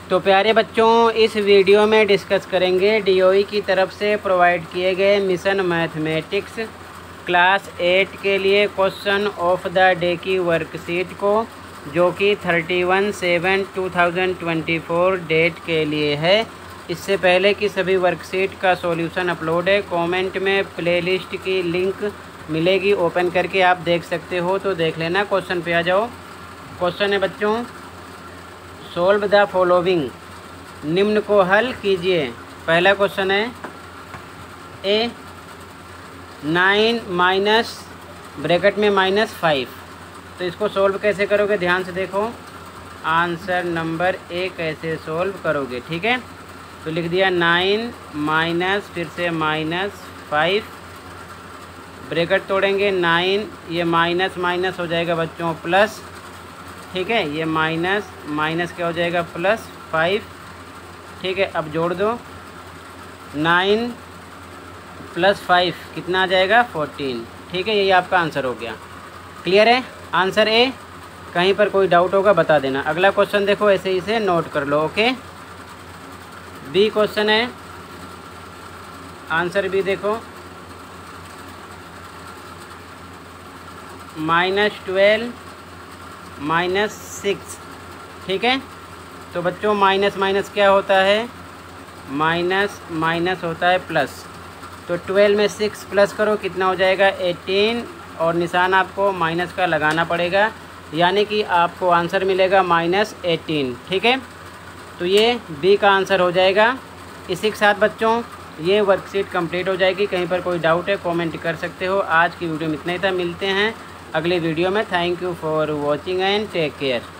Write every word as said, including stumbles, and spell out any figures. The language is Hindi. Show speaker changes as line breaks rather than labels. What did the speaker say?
तो प्यारे बच्चों, इस वीडियो में डिस्कस करेंगे डीओई की तरफ से प्रोवाइड किए गए मिशन मैथमेटिक्स क्लास एट के लिए क्वेश्चन ऑफ द डे की वर्कशीट को, जो कि thirty one seven two thousand twenty four date के लिए है। इससे पहले कि सभी वर्कशीट का सॉल्यूशन अपलोड है। कमेंट में प्लेलिस्ट की लिंक मिलेगी, ओपन करके आप देख सकते हो, तो देख लेना। क्वेश्चन पे आ जाओ। क्वेश्चन है बच्चों, सोल्व द फॉलोइंग, निम्न को हल कीजिए। पहला क्वेश्चन है ए नाइन माइनस ब्रैकेट में माइनस फाइव, तो इसको सोल्व कैसे करोगे, ध्यान से देखो। आंसर नंबर ए कैसे सोल्व करोगे, ठीक है। तो लिख दिया नाइन माइनस फिर से माइनस फाइव, ब्रैकेट तोड़ेंगे नाइन, ये माइनस माइनस हो जाएगा बच्चों प्लस, ठीक है। ये माइनस माइनस क्या हो जाएगा प्लस फाइव, ठीक है। अब जोड़ दो, नाइन प्लस फाइव कितना आ जाएगा फोर्टीन, ठीक है। यही आपका आंसर हो गया। क्लियर है आंसर ए। कहीं पर कोई डाउट होगा बता देना। अगला क्वेश्चन देखो, ऐसे ही से नोट कर लो, ओके। बी क्वेश्चन है, आंसर बी देखो, माइनस ट्वेल्व माइनस सिक्स, ठीक है। तो बच्चों माइनस माइनस क्या होता है, माइनस माइनस होता है प्लस। तो ट्वेल्व में सिक्स प्लस करो, कितना हो जाएगा एटीन, और निशान आपको माइनस का लगाना पड़ेगा, यानी कि आपको आंसर मिलेगा माइनस एटीन, ठीक है। तो ये बी का आंसर हो जाएगा। इसी के साथ बच्चों ये वर्कशीट कंप्लीट हो जाएगी। कहीं पर कोई डाउट है कमेंट कर सकते हो। आज की वीडियो में इतना ही था, मिलते हैं अगले वीडियो में। Thank you for watching and take care.